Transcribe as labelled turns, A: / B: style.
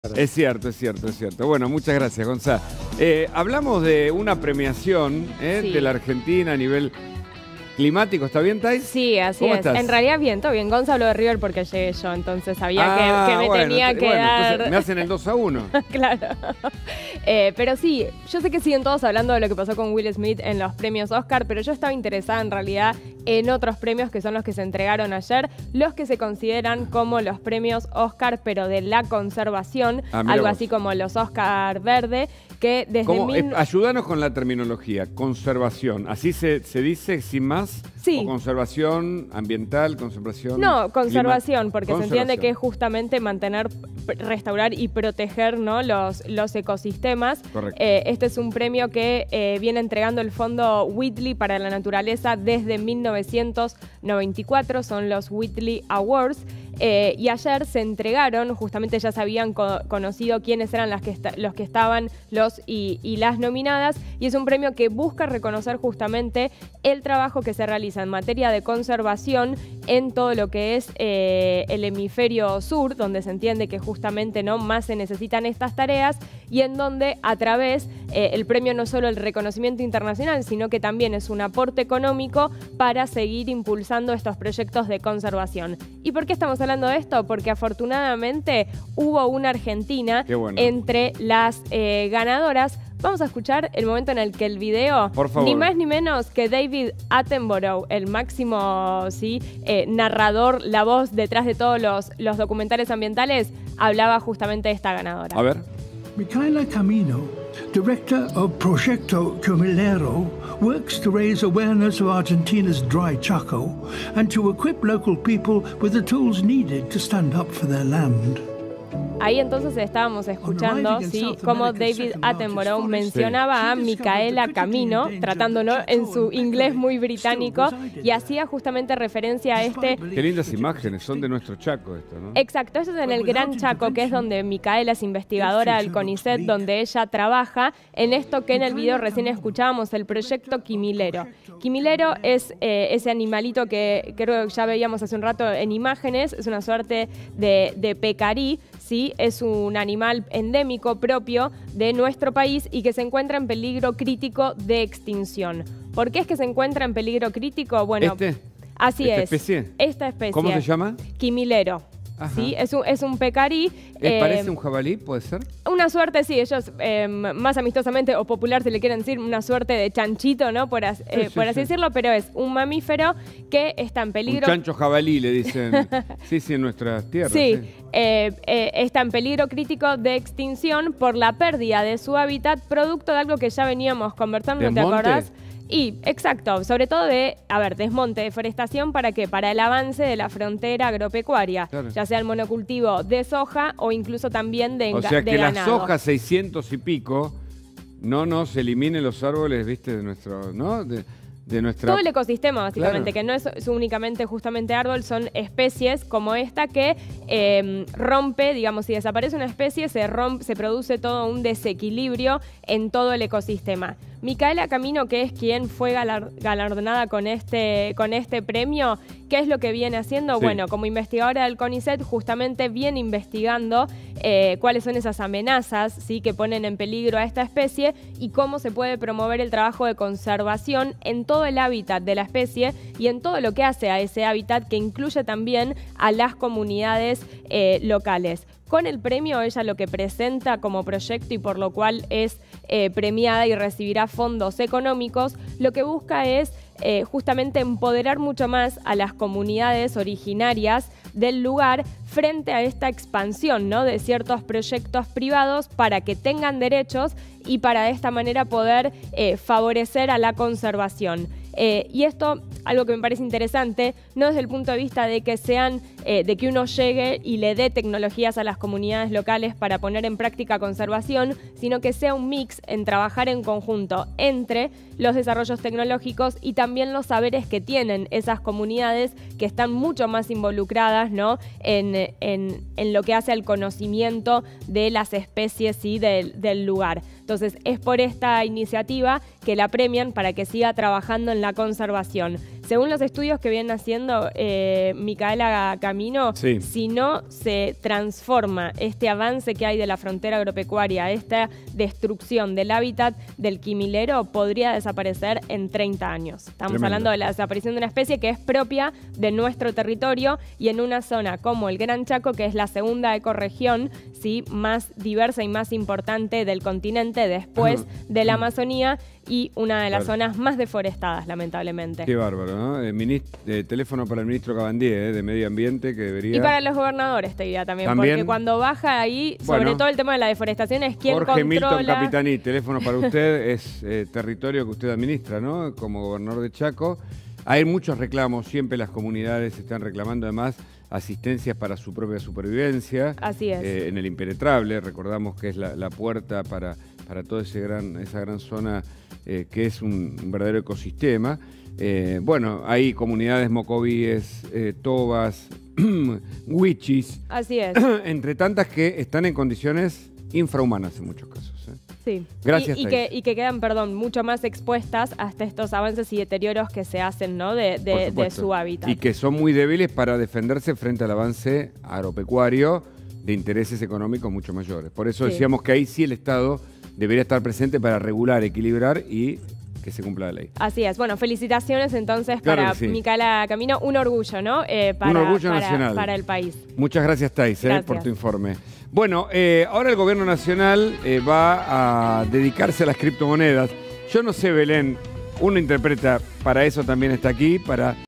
A: Es cierto, es cierto, es cierto. Bueno, muchas gracias, Gonzalo. Hablamos de una premiación
B: Sí.
A: de la Argentina a nivel climático. ¿Está bien, Thais?
B: Sí, así
A: ¿Cómo
B: es.
A: estás?
B: En realidad bien, todo bien. Gonzalo habló de River porque llegué yo, entonces sabía que me
A: bueno,
B: tenía que
A: entonces
B: dar...
A: me hacen el 2-1.
B: Claro. Pero sí, yo sé que siguen todos hablando de lo que pasó con Will Smith en los premios Oscar, pero yo estaba interesada en realidad en otros premios que son los que se entregaron ayer, los que se consideran como los premios Oscar, pero de la conservación,
A: Mira
B: algo
A: vos.
B: así como los Oscar Verde, que desde...
A: ¿Cómo? Ayúdanos con la terminología. Conservación. ¿Así se dice sin más?
B: Sí.
A: ¿O conservación ambiental, conservación?
B: No, conservación,
A: clima-
B: porque se entiende que es justamente mantener, restaurar y proteger, ¿no?, los ecosistemas.
A: Correcto.
B: Este es un premio que viene entregando el Fondo Whitley para la Naturaleza desde 1994, son los Whitley Awards. Y ayer se entregaron, justamente ya se habían conocido quiénes eran los que estaban y las nominadas, y es un premio que busca reconocer justamente el trabajo que se realiza en materia de conservación en todo lo que es el hemisferio sur, donde se entiende que justamente no más se necesitan estas tareas, y en donde a través el premio no solo el reconocimiento internacional, sino que también es un aporte económico para seguir impulsando estos proyectos de conservación. ¿Y por qué estamos hablando de esto? Porque afortunadamente hubo una argentina entre las ganadoras. Vamos a escuchar el momento en el que el video,
A: por favor,
B: ni más ni menos que David Attenborough, el máximo narrador, la voz detrás de todos los documentales ambientales, hablaba justamente de esta ganadora.
A: A ver.
C: Micaela Camino, director of Proyecto Quimilero, works to raise awareness of Argentina's dry Chaco and to equip local people with the tools needed to stand up for their land.
B: Ahí entonces estábamos escuchando, ¿sí?, cómo David Attenborough mencionaba a Micaela Camino, tratándolo en su inglés muy británico, y hacía justamente referencia a este...
A: Qué lindas imágenes, son de nuestro Chaco esto, ¿no?
B: Exacto, esto es en el Gran Chaco, que es donde Micaela es investigadora del CONICET, donde ella trabaja en esto que en el video recién escuchábamos, el proyecto Quimilero. Quimilero es ese animalito que creo que ya veíamos hace un rato en imágenes, es una suerte de pecarí, ¿sí? Es un animal endémico propio de nuestro país y que se encuentra en peligro crítico de extinción. ¿Por qué es que se encuentra en peligro crítico? Bueno, así
A: ¿Esta
B: es.
A: especie?
B: Esta especie.
A: ¿Cómo se llama?
B: Quimilero. ¿Sí? Es un pecarí.
A: ¿Parece un jabalí, puede ser?
B: Una suerte, sí, ellos más amistosamente o popular, si le quieren decir, una suerte de chanchito, ¿no? Por así decirlo, pero es un mamífero que está en peligro.
A: Un chancho jabalí, le dicen. Sí, en nuestras tierras.
B: Sí, está en peligro crítico de extinción por la pérdida de su hábitat, producto de algo que ya veníamos conversando, ¿no te acordás? Y, exacto, sobre todo desmonte, deforestación, ¿para qué? Para el avance de la frontera agropecuaria, ya sea el monocultivo de soja o incluso también de ganado.
A: O sea que la soja 600 y pico, no se eliminen los árboles, ¿viste? De nuestro, ¿no? De nuestra...
B: Todo el ecosistema, básicamente, que no es únicamente justamente árbol, son especies como esta que rompe, digamos, si desaparece una especie, se produce todo un desequilibrio en todo el ecosistema. Micaela Camino, que es quien fue galardonada con este premio, ¿qué es lo que viene haciendo? Sí. Bueno, como investigadora del CONICET, justamente viene investigando cuáles son esas amenazas, ¿sí?, que ponen en peligro a esta especie y cómo se puede promover el trabajo de conservación en todo el hábitat de la especie y en todo lo que hace a ese hábitat, que incluye también a las comunidades locales. Con el premio, ella lo que presenta como proyecto y por lo cual es premiada y recibirá fondos económicos, lo que busca es justamente empoderar mucho más a las comunidades originarias del lugar frente a esta expansión, ¿no?, de ciertos proyectos privados para que tengan derechos y para de esta manera poder favorecer a la conservación. Y esto, algo que me parece interesante, no desde el punto de vista de que de que uno llegue y le dé tecnologías a las comunidades locales para poner en práctica conservación, sino que sea un mix en trabajar en conjunto entre los desarrollos tecnológicos y también los saberes que tienen esas comunidades que están mucho más involucradas, ¿no?, en lo que hace al conocimiento de las especies, ¿sí?, del lugar. Entonces, es por esta iniciativa que la premian para que siga trabajando en la conservación. Según los estudios que vienen haciendo Micaela Camino,
A: sí,
B: si no se transforma este avance que hay de la frontera agropecuaria, esta destrucción del hábitat del quimilero, podría desaparecer en 30 años. Estamos
A: Tremendo.
B: hablando de la desaparición de una especie que es propia de nuestro territorio y en una zona como el Gran Chaco, que es la segunda ecorregión, ¿sí?, más diversa y más importante del continente después de la Amazonía y una de las zonas más deforestadas, lamentablemente.
A: Qué bárbaro, ¿no? Teléfono para el ministro Cabandier, de Medio Ambiente, que debería...
B: Y para los gobernadores, te diría también, porque cuando baja ahí, sobre todo el tema de la deforestación, es quien
A: Jorge
B: controla...
A: Milton Capitaní, teléfono para usted, es territorio que usted administra, ¿no? Como gobernador de Chaco. Hay muchos reclamos, siempre las comunidades están reclamando además asistencias para su propia supervivencia.
B: Así es.
A: En el Impenetrable, recordamos que es la puerta para toda esa gran zona que es un verdadero ecosistema. Bueno, hay comunidades mocovíes, tobas, huichis.
B: Así es.
A: Entre tantas que están en condiciones infrahumanas en muchos casos.
B: Sí.
A: Gracias,
B: y que quedan, mucho más expuestas hasta estos avances y deterioros que se hacen, ¿no?, de su hábitat.
A: Y que son muy débiles para defenderse frente al avance agropecuario de intereses económicos mucho mayores. Por eso decíamos que ahí sí el Estado debería estar presente para regular, equilibrar y que se cumpla la ley.
B: Así es. Bueno, felicitaciones entonces
A: Claro
B: para Micaela Camino. Un orgullo, ¿no?
A: Un orgullo nacional.
B: Para el país.
A: Muchas gracias, Thais, por tu informe. Bueno, ahora el gobierno nacional va a dedicarse a las criptomonedas. Yo no sé, Belén, uno interpreta, para eso también está aquí, para